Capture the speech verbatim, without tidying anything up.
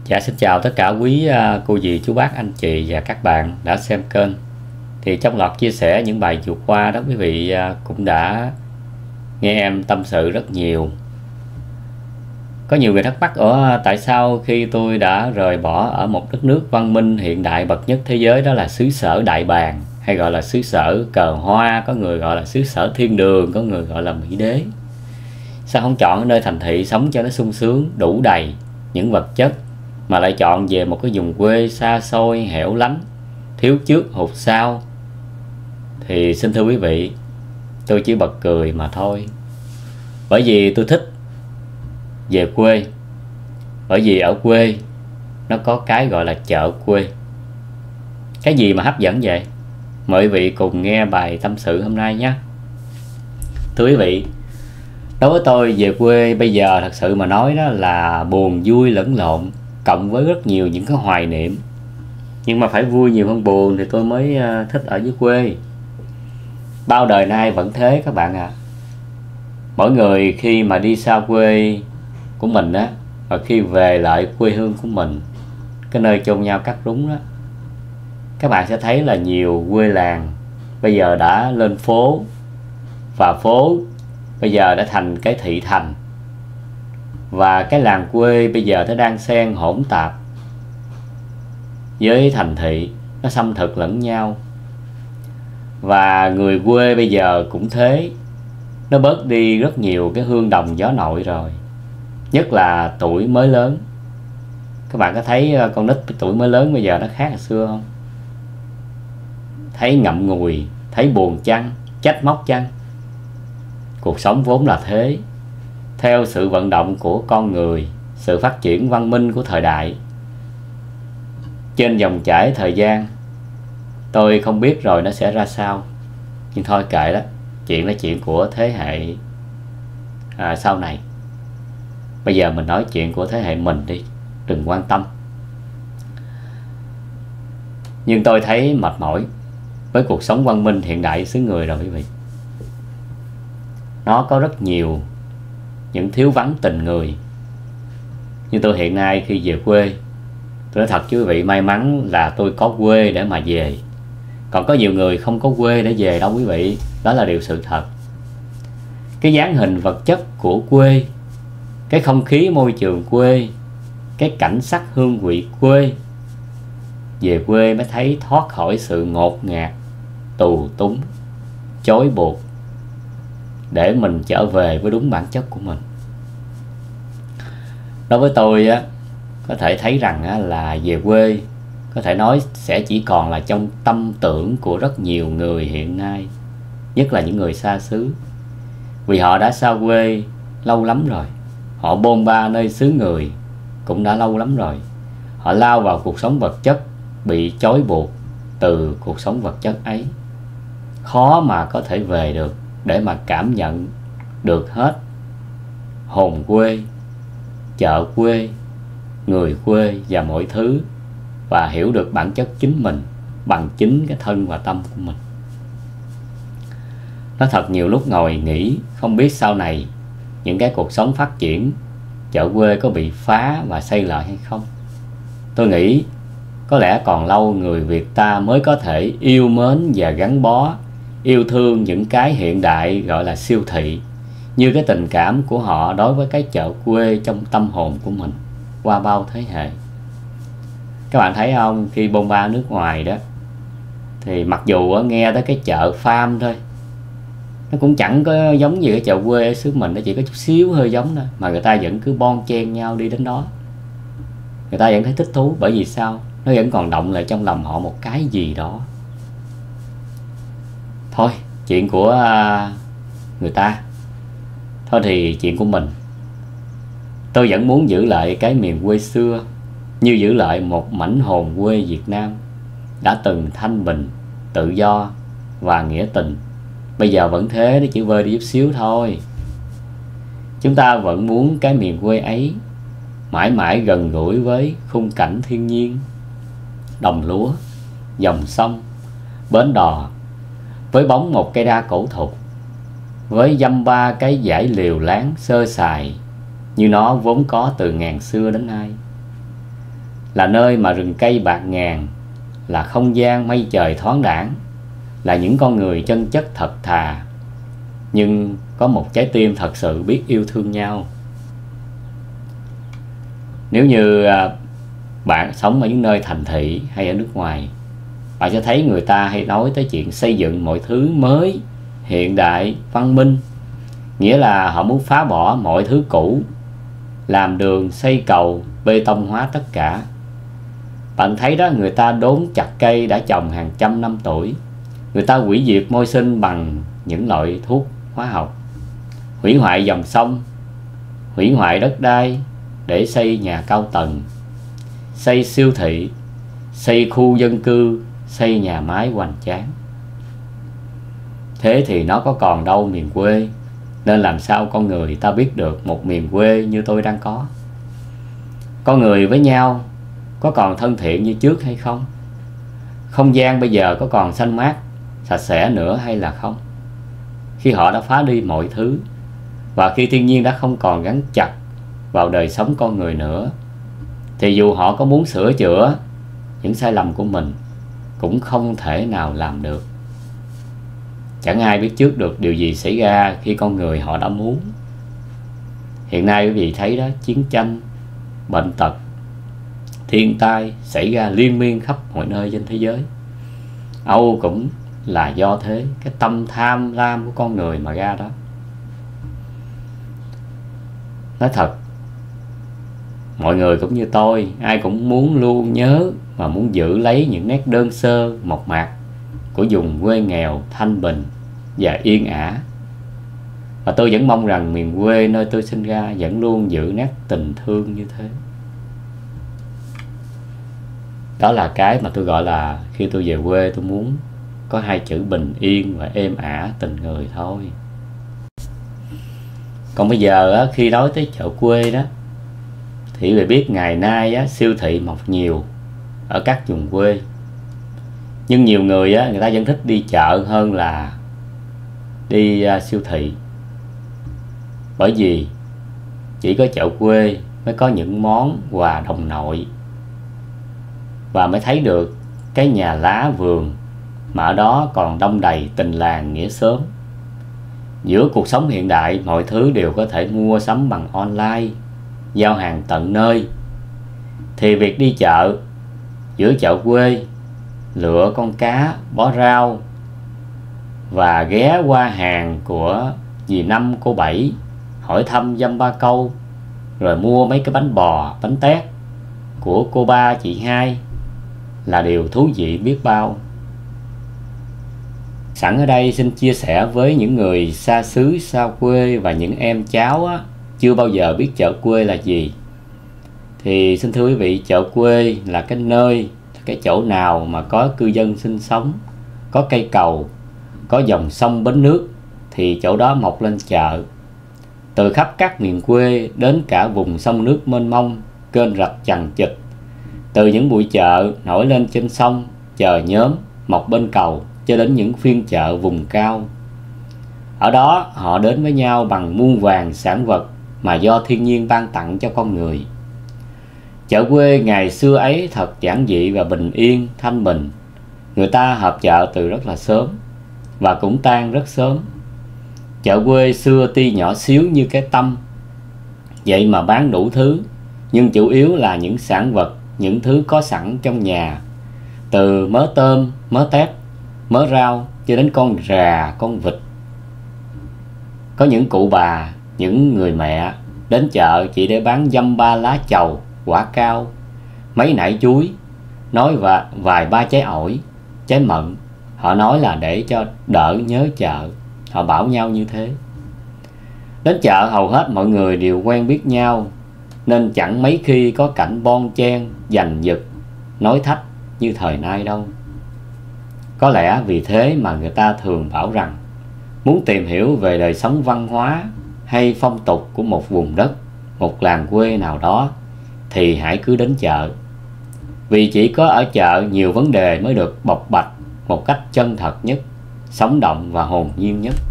Dạ, xin chào tất cả quý à, cô dì, chú bác, anh chị và các bạn đã xem kênh. Thì trong loạt chia sẻ những bài vừa qua đó, quý vị à, cũng đã nghe em tâm sự rất nhiều. Có nhiều người thắc mắc ở tại sao khi tôi đã rời bỏ ở một đất nước văn minh hiện đại bậc nhất thế giới, đó là xứ sở Đại Bàng, hay gọi là xứ sở cờ hoa, có người gọi là xứ sở thiên đường, có người gọi là Mỹ Đế, sao không chọn ở nơi thành thị sống cho nó sung sướng, đủ đầy những vật chất, mà lại chọn về một cái vùng quê xa xôi, hẻo lánh, thiếu trước hụt sau? Thì xin thưa quý vị, tôi chỉ bật cười mà thôi. Bởi vì tôi thích về quê. Bởi vì ở quê nó có cái gọi là chợ quê. Cái gì mà hấp dẫn vậy? Mời quý vị cùng nghe bài tâm sự hôm nay nhé. Thưa quý vị, đối với tôi về quê bây giờ thật sự mà nói đó là buồn vui lẫn lộn, cộng với rất nhiều những cái hoài niệm. Nhưng mà phải vui nhiều hơn buồn thì tôi mới thích ở dưới quê. Bao đời nay vẫn thế các bạn ạ. À. Mỗi người khi mà đi xa quê của mình á, và khi về lại quê hương của mình, cái nơi chôn nhau cắt rúng đó, các bạn sẽ thấy là nhiều quê làng bây giờ đã lên phố, và phố bây giờ đã thành cái thị thành, và cái làng quê bây giờ nó đang xen hỗn tạp với thành thị, nó xâm thực lẫn nhau. Và người quê bây giờ cũng thế, nó bớt đi rất nhiều cái hương đồng gió nội rồi, nhất là tuổi mới lớn. Các bạn có thấy con nít tuổi mới lớn bây giờ nó khác hồi xưa không? Thấy ngậm ngùi, thấy buồn chăng, trách móc chăng? Cuộc sống vốn là thế. Theo sự vận động của con người, sự phát triển văn minh của thời đại, trên dòng chảy thời gian, tôi không biết rồi nó sẽ ra sao. Nhưng thôi kệ đó, chuyện là chuyện của thế hệ à, sau này. Bây giờ mình nói chuyện của thế hệ mình đi, đừng quan tâm. Nhưng tôi thấy mệt mỏi với cuộc sống văn minh hiện đại xứ người rồi quý vị. Nó có rất nhiều những thiếu vắng tình người. Nhưng tôi hiện nay khi về quê, tôi nói thật với quý vị, may mắn là tôi có quê để mà về. Còn có nhiều người không có quê để về đâu quý vị. Đó là điều sự thật. Cái dáng hình vật chất của quê, cái không khí môi trường quê, cái cảnh sắc hương vị quê, về quê mới thấy thoát khỏi sự ngột ngạt, tù túng, chối buộc, để mình trở về với đúng bản chất của mình. Đối với tôi á, có thể thấy rằng á, là về quê có thể nói sẽ chỉ còn là trong tâm tưởng của rất nhiều người hiện nay, nhất là những người xa xứ. Vì họ đã xa quê lâu lắm rồi, họ bôn ba nơi xứ người cũng đã lâu lắm rồi. Họ lao vào cuộc sống vật chất, bị trói buộc từ cuộc sống vật chất ấy, khó mà có thể về được để mà cảm nhận được hết hồn quê, chợ quê, người quê và mọi thứ, và hiểu được bản chất chính mình bằng chính cái thân và tâm của mình. Nó thật nhiều lúc ngồi nghĩ không biết sau này những cái cuộc sống phát triển, chợ quê có bị phá và xây lại hay không. Tôi nghĩ có lẽ còn lâu người Việt ta mới có thể yêu mến và gắn bó, yêu thương những cái hiện đại gọi là siêu thị, như cái tình cảm của họ đối với cái chợ quê trong tâm hồn của mình qua bao thế hệ. Các bạn thấy không, khi bôn ba nước ngoài đó, thì mặc dù nghe tới cái chợ farm thôi, nó cũng chẳng có giống như cái chợ quê ở xứ mình, nó chỉ có chút xíu hơi giống thôi, mà người ta vẫn cứ bon chen nhau đi đến đó. Người ta vẫn thấy thích thú, bởi vì sao? Nó vẫn còn động lại trong lòng họ một cái gì đó. Thôi, chuyện của người ta, thôi thì chuyện của mình. Tôi vẫn muốn giữ lại cái miền quê xưa, như giữ lại một mảnh hồn quê Việt Nam đã từng thanh bình, tự do và nghĩa tình. Bây giờ vẫn thế, nó chỉ vơi đi chút xíu thôi. Chúng ta vẫn muốn cái miền quê ấy mãi mãi gần gũi với khung cảnh thiên nhiên, đồng lúa, dòng sông, bến đò, với bóng một cây đa cổ thụ, với dăm ba cái dãy liều láng sơ sài như nó vốn có từ ngàn xưa đến nay. là nơi mà rừng cây bạt ngàn, là không gian mây trời thoáng đãng, là những con người chân chất thật thà, nhưng có một trái tim thật sự biết yêu thương nhau. Nếu như bạn sống ở những nơi thành thị hay ở nước ngoài, bạn sẽ thấy người ta hay nói tới chuyện xây dựng mọi thứ mới, hiện đại, văn minh. Nghĩa là họ muốn phá bỏ mọi thứ cũ, làm đường, xây cầu, bê tông hóa tất cả. Bạn thấy đó, người ta đốn chặt cây đã trồng hàng trăm năm tuổi. Người ta hủy diệt môi sinh bằng những loại thuốc hóa học, hủy hoại dòng sông, hủy hoại đất đai để xây nhà cao tầng, xây siêu thị, xây khu dân cư, xây nhà máy hoành tráng. Thế thì nó có còn đâu miền quê. Nên làm sao con người ta biết được một miền quê như tôi đang có? Con người với nhau có còn thân thiện như trước hay không? Không gian bây giờ có còn xanh mát, sạch sẽ nữa hay là không? Khi họ đã phá đi mọi thứ, và khi thiên nhiên đã không còn gắn chặt vào đời sống con người nữa, thì dù họ có muốn sửa chữa những sai lầm của mình, cũng không thể nào làm được. Chẳng ai biết trước được điều gì xảy ra khi con người họ đã muốn. Hiện nay quý vị thấy đó, chiến tranh, bệnh tật, thiên tai xảy ra liên miên khắp mọi nơi trên thế giới. Âu cũng là do thế, cái tâm tham lam của con người mà ra đó. Nói thật, mọi người cũng như tôi, ai cũng muốn luôn nhớ và muốn giữ lấy những nét đơn sơ, mộc mạc của vùng quê nghèo, thanh bình và yên ả. Và tôi vẫn mong rằng miền quê nơi tôi sinh ra vẫn luôn giữ nét tình thương như thế. Đó là cái mà tôi gọi là khi tôi về quê tôi muốn có hai chữ bình yên và êm ả tình người thôi. Còn bây giờ khi nói tới chợ quê đó, thì người biết ngày nay á, siêu thị mọc nhiều ở các vùng quê. Nhưng nhiều người á, người ta vẫn thích đi chợ hơn là đi uh, siêu thị. Bởi vì chỉ có chợ quê mới có những món quà đồng nội, và mới thấy được cái nhà lá vườn mà ở đó còn đông đầy tình làng nghĩa xóm. Giữa cuộc sống hiện đại, mọi thứ đều có thể mua sắm bằng online, giao hàng tận nơi, thì việc đi chợ giữa chợ quê, lựa con cá, bó rau và ghé qua hàng của dì Năm, cô Bảy, hỏi thăm dăm ba câu, rồi mua mấy cái bánh bò, bánh tét của cô Ba, chị Hai là điều thú vị biết bao. Sẵn ở đây xin chia sẻ với những người xa xứ, xa quê và những em cháu á, chưa bao giờ biết chợ quê là gì. Thì xin thưa quý vị, chợ quê là cái nơi, cái chỗ nào mà có cư dân sinh sống, có cây cầu, có dòng sông bến nước, thì chỗ đó mọc lên chợ. Từ khắp các miền quê đến cả vùng sông nước mênh mông, kênh rạch chằng chịt. Từ những buổi chợ nổi lên trên sông, chợ nhóm mọc bên cầu, cho đến những phiên chợ vùng cao. Ở đó họ đến với nhau bằng muôn vàn sản vật mà do thiên nhiên ban tặng cho con người. Chợ quê ngày xưa ấy thật giản dị và bình yên, thanh bình. Người ta họp chợ từ rất là sớm và cũng tan rất sớm. Chợ quê xưa tuy nhỏ xíu như cái Tâm, vậy mà bán đủ thứ, nhưng chủ yếu là những sản vật, những thứ có sẵn trong nhà. Từ mớ tôm, mớ tép, mớ rau cho đến con rà, con vịt. Có những cụ bà, những người mẹ đến chợ chỉ để bán dăm ba lá chầu, quả cao, mấy nải chuối, nói và vài ba trái ổi, trái mận. Họ nói là để cho đỡ nhớ chợ. Họ bảo nhau như thế. Đến chợ hầu hết mọi người đều quen biết nhau, nên chẳng mấy khi có cảnh bon chen, giành giật, nói thách như thời nay đâu. Có lẽ vì thế mà người ta thường bảo rằng muốn tìm hiểu về đời sống văn hóa hay phong tục của một vùng đất, một làng quê nào đó, thì hãy cứ đến chợ. Vì chỉ có ở chợ nhiều vấn đề mới được bộc bạch một cách chân thật nhất, sống động và hồn nhiên nhất.